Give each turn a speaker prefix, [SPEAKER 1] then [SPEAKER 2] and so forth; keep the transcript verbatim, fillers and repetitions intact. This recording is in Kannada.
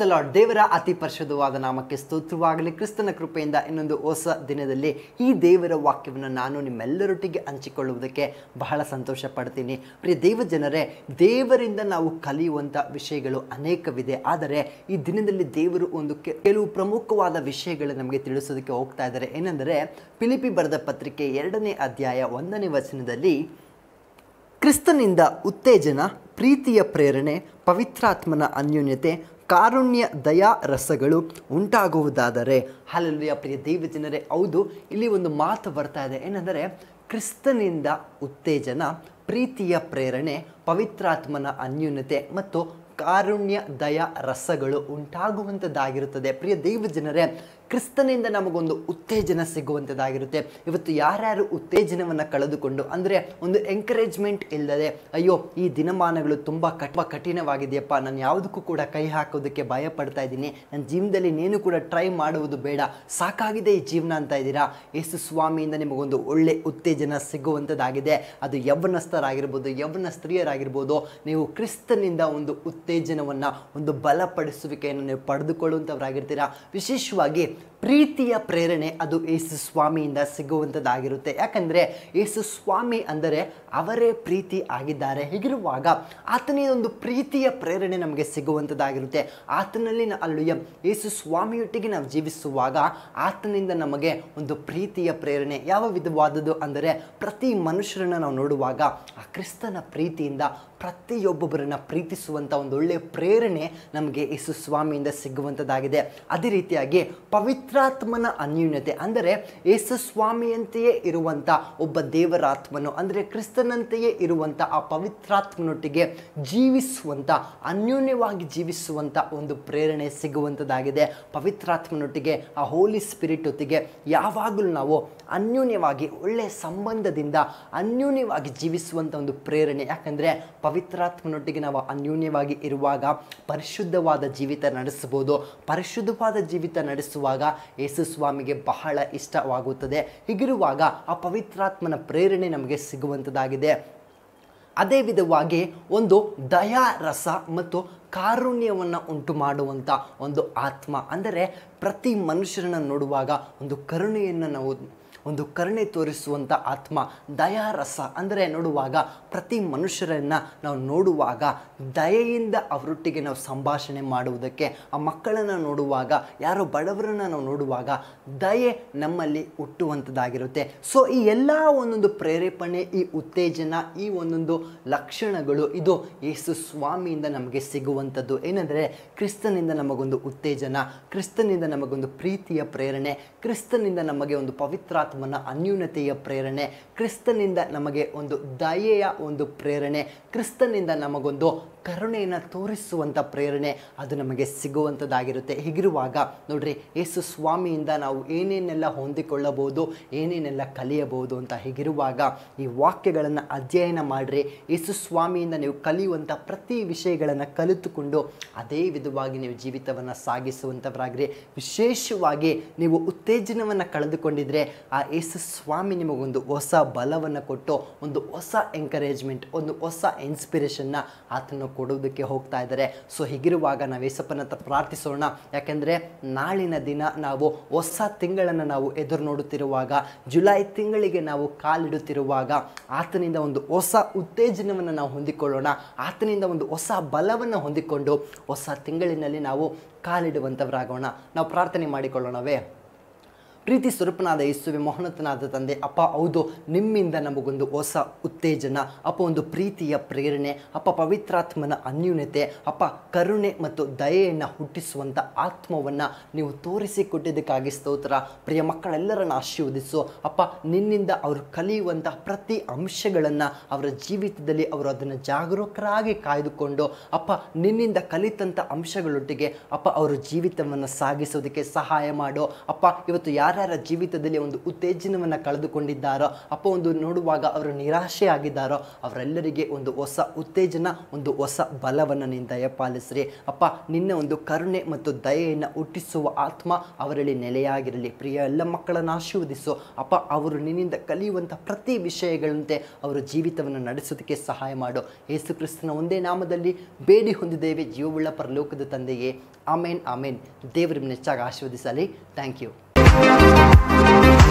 [SPEAKER 1] The lord. ದೇವರ ಅತಿ ಪರಿಶುದ್ಧವಾದ ನಾಮಕ್ಕೆ ಸ್ತೋತ್ರವಾಗಲಿ. ಕ್ರಿಸ್ತನ ಕೃಪೆಯಿಂದ ಇನ್ನೊಂದು ಹೊಸ ದಿನದಲ್ಲಿ ಈ ದೇವರ ವಾಕ್ಯವನ್ನು ನಾನು ನಿಮ್ಮೆಲ್ಲರೊಟ್ಟಿಗೆ ಹಂಚಿಕೊಳ್ಳುವುದಕ್ಕೆ ಬಹಳ ಸಂತೋಷ ಪಡ್ತೀನಿ. ಪ್ರಿಯ ದೇವ ಜನರೇ, ದೇವರಿಂದ ನಾವು ಕಲಿಯುವಂಥ ವಿಷಯಗಳು ಅನೇಕವಿದೆ. ಆದರೆ ಈ ದಿನದಲ್ಲಿ ದೇವರು ಒಂದು ಕೆಲವು ಪ್ರಮುಖವಾದ ವಿಷಯಗಳು ನಮಗೆ ತಿಳಿಸೋದಕ್ಕೆ ಹೋಗ್ತಾ ಇದ್ದಾರೆ. ಏನೆಂದರೆ, ಫಿಲಿಪ್ಪಿ ಬರೆದ ಪತ್ರಿಕೆ ಎರಡನೇ ಅಧ್ಯಾಯ ಒಂದನೇ ವಚನದಲ್ಲಿ, ಕ್ರಿಸ್ತನಿಂದ ಉತ್ತೇಜನ, ಪ್ರೀತಿಯ ಪ್ರೇರಣೆ, ಪವಿತ್ರಾತ್ಮನ ಅನ್ಯೋನ್ಯತೆ, ಕಾರುಣ್ಯ, ದಯಾ ರಸಗಳು ಉಂಟಾಗುವುದಾದರೆ. ಹಲ್ಲೆಲೂಯಾ. ಪ್ರಿಯ ದೇವ ಜನರೇ, ಹೌದು, ಇಲ್ಲಿ ಒಂದು ಮಾತು ಬರ್ತಾ ಇದೆ. ಏನೆಂದರೆ, ಕ್ರಿಸ್ತನಿಂದ ಉತ್ತೇಜನ, ಪ್ರೀತಿಯ ಪ್ರೇರಣೆ, ಪವಿತ್ರಾತ್ಮನ ಅನ್ಯೋನ್ಯತೆ ಮತ್ತು ಕಾರುಣ್ಯ, ದಯಾ ರಸಗಳು ಉಂಟಾಗುವಂಥದ್ದಾಗಿರುತ್ತದೆ. ಪ್ರಿಯ ದೇವ ಜನರೇ, ಕ್ರಿಸ್ತನಿಂದ ನಮಗೊಂದು ಉತ್ತೇಜನ ಸಿಗುವಂಥದ್ದಾಗಿರುತ್ತೆ. ಇವತ್ತು ಯಾರ್ಯಾರು ಉತ್ತೇಜನವನ್ನು ಕಳೆದುಕೊಂಡು, ಅಂದರೆ ಒಂದು ಎಂಕರೇಜ್ಮೆಂಟ್ ಇಲ್ಲದೆ, ಅಯ್ಯೋ ಈ ದಿನಮಾನಗಳು ತುಂಬ ಕಠ ಕಠಿಣವಾಗಿದೆಯಪ್ಪ, ನಾನು ಯಾವುದಕ್ಕೂ ಕೂಡ ಕೈ ಹಾಕೋದಕ್ಕೆ ಭಯ ಪಡ್ತಾ ಇದ್ದೀನಿ, ನನ್ನ ಜೀವನದಲ್ಲಿ ನೀನು ಕೂಡ ಟ್ರೈ ಮಾಡುವುದು ಬೇಡ, ಸಾಕಾಗಿದೆ ಈ ಜೀವನ ಅಂತ ಇದ್ದೀರಾ, ಯೇಸು ಸ್ವಾಮಿಯಿಂದ ನಿಮಗೊಂದು ಒಳ್ಳೆ ಉತ್ತೇಜನ ಸಿಗುವಂಥದ್ದಾಗಿದೆ. ಅದು ಯೌವನಸ್ಥರಾಗಿರ್ಬೋದು, ಯೌವನ ಸ್ತ್ರೀಯರಾಗಿರ್ಬೋದು, ನೀವು ಕ್ರಿಸ್ತನಿಂದ ಒಂದು ಉತ್ತೇಜನವನ್ನು, ಒಂದು ಬಲಪಡಿಸುವಿಕೆಯನ್ನು ನೀವು ಪಡೆದುಕೊಳ್ಳುವಂಥವ್ರಾಗಿರ್ತೀರಾ. ವಿಶೇಷವಾಗಿ ಪ್ರೀತಿಯ ಪ್ರೇರಣೆ ಅದು ಯೇಸು ಸ್ವಾಮಿಯಿಂದ ಸಿಗುವಂಥದ್ದಾಗಿರುತ್ತೆ. ಯಾಕಂದರೆ ಯೇಸು ಸ್ವಾಮಿ ಅಂದರೆ ಅವರೇ ಪ್ರೀತಿ ಆಗಿದ್ದಾರೆ. ಹೀಗಿರುವಾಗ ಆತನೇ ಒಂದು ಪ್ರೀತಿಯ ಪ್ರೇರಣೆ ನಮಗೆ ಸಿಗುವಂಥದ್ದಾಗಿರುತ್ತೆ. ಆತನಲ್ಲಿ ಅಲ್ಲೂಯ ಯೇಸು ಸ್ವಾಮಿಯೊಟ್ಟಿಗೆ ನಾವು ಜೀವಿಸುವಾಗ ಆತನಿಂದ ನಮಗೆ ಒಂದು ಪ್ರೀತಿಯ ಪ್ರೇರಣೆ ಯಾವ ವಿಧವಾದದ್ದು ಅಂದರೆ, ಪ್ರತಿ ಮನುಷ್ಯರನ್ನು ನಾವು ನೋಡುವಾಗ ಆ ಕ್ರಿಸ್ತನ ಪ್ರೀತಿಯಿಂದ ಪ್ರತಿಯೊಬ್ಬೊಬ್ಬರನ್ನು ಪ್ರೀತಿಸುವಂಥ ಒಂದು ಒಳ್ಳೆಯ ಪ್ರೇರಣೆ ನಮಗೆ ಯೇಸು ಸ್ವಾಮಿಯಿಂದ ಸಿಗುವಂಥದ್ದಾಗಿದೆ. ಅದೇ ರೀತಿಯಾಗಿ ಪವಿತ್ರಾತ್ಮನ ಅನ್ಯೂನ್ಯತೆ ಅಂದರೆ, ಯೇಸು ಸ್ವಾಮಿಯಂತೆಯೇ ಇರುವಂಥ ಒಬ್ಬ ದೇವರಾತ್ಮನು ಅಂದರೆ ಕ್ರಿಸ್ತನಂತೆಯೇ ಇರುವಂಥ ಆ ಪವಿತ್ರಾತ್ಮನೊಟ್ಟಿಗೆ ಜೀವಿಸುವಂಥ, ಅನ್ಯೂನ್ಯವಾಗಿ ಜೀವಿಸುವಂಥ ಒಂದು ಪ್ರೇರಣೆ ಸಿಗುವಂಥದ್ದಾಗಿದೆ. ಪವಿತ್ರಾತ್ಮನೊಟ್ಟಿಗೆ, ಆ ಹೋಲಿ ಸ್ಪಿರಿಟ್ ಒಟ್ಟಿಗೆ ಯಾವಾಗಲೂ ನಾವು ಅನ್ಯೂನ್ಯವಾಗಿ ಒಳ್ಳೆಯ ಸಂಬಂಧದಿಂದ ಅನ್ಯೂನ್ಯವಾಗಿ ಜೀವಿಸುವಂಥ ಒಂದು ಪ್ರೇರಣೆ. ಯಾಕಂದರೆ ಪವಿತ್ರಾತ್ಮನೊಟ್ಟಿಗೆ ನಾವು ಅನ್ಯೂನ್ಯವಾಗಿ ಇರುವಾಗ ಪರಿಶುದ್ಧವಾದ ಜೀವಿತ ನಡೆಸಬಹುದು. ಪರಿಶುದ್ಧವಾದ ಜೀವಿತ ನಡೆಸುವಾಗ ಯೇಸು ಸ್ವಾಮಿಗೆ ಬಹಳ ಇಷ್ಟವಾಗುತ್ತದೆ. ಹೀಗಿರುವಾಗ ಆ ಪವಿತ್ರಾತ್ಮನ ಪ್ರೇರಣೆ ನಮಗೆ ಸಿಗುವಂಥದ್ದಾಗಿದೆ. ಅದೇ ವಿಧವಾಗಿ ಒಂದು ದಯಾ ರಸ ಮತ್ತು ಕಾರುಣ್ಯವನ್ನು ಉಂಟು ಮಾಡುವಂಥ ಒಂದು ಆತ್ಮ ಅಂದರೆ, ಪ್ರತಿ ಮನುಷ್ಯರನ್ನು ನೋಡುವಾಗ ಒಂದು ಕರುಣೆಯನ್ನು ನಾವು ಒಂದು ಕರುಣೆ ತೋರಿಸುವಂಥ ಆತ್ಮ. ದಯಾರಸ ಅಂದರೆ ನೋಡುವಾಗ ಪ್ರತಿ ಮನುಷ್ಯರನ್ನು ನಾವು ನೋಡುವಾಗ ದಯೆಯಿಂದ ಅವರೊಟ್ಟಿಗೆ ನಾವು ಸಂಭಾಷಣೆ ಮಾಡುವುದಕ್ಕೆ, ಆ ಮಕ್ಕಳನ್ನು ನೋಡುವಾಗ, ಯಾರೋ ಬಡವರನ್ನು ನಾವು ನೋಡುವಾಗ ದಯೆ ನಮ್ಮಲ್ಲಿ ಹುಟ್ಟುವಂಥದ್ದಾಗಿರುತ್ತೆ. ಸೊ ಈ ಎಲ್ಲ ಒಂದೊಂದು ಪ್ರೇರೇಪಣೆ, ಈ ಉತ್ತೇಜನ, ಈ ಒಂದೊಂದು ಲಕ್ಷಣಗಳು ಇದು ಯೇಸು ಸ್ವಾಮಿಯಿಂದ ನಮಗೆ ಸಿಗುವಂಥದ್ದು. ಏನಂದರೆ, ಕ್ರಿಸ್ತನಿಂದ ನಮಗೊಂದು ಉತ್ತೇಜನ, ಕ್ರಿಸ್ತನಿಂದ ನಮಗೊಂದು ಪ್ರೀತಿಯ ಪ್ರೇರಣೆ, ಕ್ರಿಸ್ತನಿಂದ ನಮಗೆ ಒಂದು ಪವಿತ್ರಾತ್ಮ ಮನ ಅನ್ಯೂನತೆಯ ಪ್ರೇರಣೆ, ಕ್ರಿಸ್ತನಿಂದ ನಮಗೆ ಒಂದು ದಯೆಯ ಒಂದು ಪ್ರೇರಣೆ, ಕ್ರಿಸ್ತನಿಂದ ನಮಗೊಂದು ಕರುಣೆಯನ್ನು ತೋರಿಸುವಂಥ ಪ್ರೇರಣೆ ಅದು ನಮಗೆ ಸಿಗುವಂಥದ್ದಾಗಿರುತ್ತೆ. ಹೀಗಿರುವಾಗ ನೋಡ್ರಿ, ಯೇಸು ಸ್ವಾಮಿಯಿಂದ ನಾವು ಏನೇನೆಲ್ಲ ಹೊಂದಿಕೊಳ್ಳಬಹುದು, ಏನೇನೆಲ್ಲ ಕಲಿಯಬಹುದು ಅಂತ. ಹೀಗಿರುವಾಗ ಈ ವಾಕ್ಯಗಳನ್ನು ಅಧ್ಯಯನ ಮಾಡಿರಿ. ಯೇಸು ಸ್ವಾಮಿಯಿಂದ ನೀವು ಕಲಿಯುವಂಥ ಪ್ರತಿ ವಿಷಯಗಳನ್ನು ಕಲಿತುಕೊಂಡು ಅದೇ ವಿಧವಾಗಿ ನೀವು ಜೀವಿತವನ್ನು ಸಾಗಿಸುವಂಥವರಾಗಿರಿ. ವಿಶೇಷವಾಗಿ ನೀವು ಉತ್ತೇಜನವನ್ನು ಕಳೆದುಕೊಂಡಿದ್ರೆ ಆ ಯೇಸು ಸ್ವಾಮಿ ನಿಮಗೊಂದು ಹೊಸ ಬಲವನ್ನು ಕೊಟ್ಟು ಒಂದು ಹೊಸ ಎಂಕರೇಜ್ಮೆಂಟ್, ಒಂದು ಹೊಸ ಇನ್ಸ್ಪಿರೇಷನ್ನ ಆತನು ಕೊಡುವುದಕ್ಕೆ ಹೋಗ್ತಾ ಇದ್ದಾರೆ. ಸೊ ಹೀಗಿರುವಾಗ ನಾವು ಯೇಸಪ್ಪನ ಹತ್ರ ಪ್ರಾರ್ಥಿಸೋಣ. ಯಾಕೆಂದರೆ ನಾಳಿನ ದಿನ ನಾವು ಹೊಸ ತಿಂಗಳನ್ನು ನಾವು ಎದುರು ನೋಡುತ್ತಿರುವಾಗ, ಜುಲೈ ತಿಂಗಳಿಗೆ ನಾವು ಕಾಲಿಡುತ್ತಿರುವಾಗ ಆತನಿಂದ ಒಂದು ಹೊಸ ಉತ್ತೇಜನವನ್ನು ನಾವು ಹೊಂದಿಕೊಳ್ಳೋಣ. ಆತನಿಂದ ಒಂದು ಹೊಸ ಬಲವನ್ನು ಹೊಂದಿಕೊಂಡು ಹೊಸ ತಿಂಗಳಿನಲ್ಲಿ ನಾವು ಕಾಲಿಡುವಂಥವರಾಗೋಣ. ನಾವು ಪ್ರಾರ್ಥನೆ ಮಾಡಿಕೊಳ್ಳೋಣವೇ? ಪ್ರೀತಿ ಸ್ವರೂಪನಾದ ಯೇಸುವೆ, ಮಹೋನ್ನತನಾದ ತಂದೆ, ಅಪ್ಪ ಹೌದು, ನಿಮ್ಮಿಂದ ನಮಗೊಂದು ಹೊಸ ಉತ್ತೇಜನ ಅಪ್ಪ, ಒಂದು ಪ್ರೀತಿಯ ಪ್ರೇರಣೆ ಅಪ್ಪ, ಪವಿತ್ರಾತ್ಮನ ಅನ್ಯೂನ್ಯತೆ ಅಪ್ಪ, ಕರುಣೆ ಮತ್ತು ದಯೆಯನ್ನು ಹುಟ್ಟಿಸುವಂಥ ಆತ್ಮವನ್ನು ನೀವು ತೋರಿಸಿಕೊಟ್ಟಿದ್ದಕ್ಕಾಗಿ ಸ್ತೋತ್ರ. ಪ್ರಿಯ ಮಕ್ಕಳೆಲ್ಲರನ್ನು ಆಶೀರ್ವದಿಸು ಅಪ್ಪ. ನಿನ್ನಿಂದ ಅವರು ಕಲಿಯುವಂಥ ಪ್ರತಿ ಅಂಶಗಳನ್ನು ಅವರ ಜೀವಿತದಲ್ಲಿ ಅವರು ಅದನ್ನು ಜಾಗರೂಕರಾಗಿ ಕಾಯ್ದುಕೊಂಡು ಅಪ್ಪ, ನಿನ್ನಿಂದ ಕಲಿತಂಥ ಅಂಶಗಳೊಟ್ಟಿಗೆ ಅಪ್ಪ ಅವರು ಜೀವಿತವನ್ನು ಸಾಗಿಸೋದಕ್ಕೆ ಸಹಾಯ ಮಾಡು ಅಪ್ಪ. ಇವತ್ತು ಯಾರು ಯಾರ್ಯಾರ ಜೀವಿತದಲ್ಲಿ ಒಂದು ಉತ್ತೇಜನವನ್ನು ಕಳೆದುಕೊಂಡಿದ್ದಾರೋ ಅಪ್ಪ, ಒಂದು ನೋಡುವಾಗ ಅವರು ನಿರಾಶೆ ಆಗಿದ್ದಾರೋ ಅವರೆಲ್ಲರಿಗೆ ಒಂದು ಹೊಸ ಉತ್ತೇಜನ, ಒಂದು ಹೊಸ ಬಲವನ್ನು ನೀನು ದಯಪಾಲಿಸ್ರಿ ಅಪ್ಪ. ನಿನ್ನ ಒಂದು ಕರುಣೆ ಮತ್ತು ದಯೆಯನ್ನು ಹುಟ್ಟಿಸುವ ಆತ್ಮ ಅವರಲ್ಲಿ ನೆಲೆಯಾಗಿರಲಿ. ಪ್ರಿಯ ಎಲ್ಲ ಮಕ್ಕಳನ್ನು ಆಶೀರ್ವದಿಸು ಅಪ್ಪ. ಅವರು ನಿನ್ನಿಂದ ಕಲಿಯುವಂಥ ಪ್ರತಿ ವಿಷಯಗಳಂತೆ ಅವರ ಜೀವಿತವನ್ನು ನಡೆಸೋದಕ್ಕೆ ಸಹಾಯ ಮಾಡು. ಯೇಸು ಕ್ರಿಸ್ತನ ಒಂದೇ ನಾಮದಲ್ಲಿ ಬೇಡಿ ಹೊಂದಿದ್ದೇವೆ ಜೀವವುಳ್ಳ ಪರಲೋಕದ ತಂದೆಯೇ. ಆಮೇನ್ ಆಮೇನ್. ದೇವರು ನಿಮ್ಮನ್ನು ಹೆಚ್ಚಾಗಿ ಆಶೀರ್ವದಿಸಲಿ. Thank you.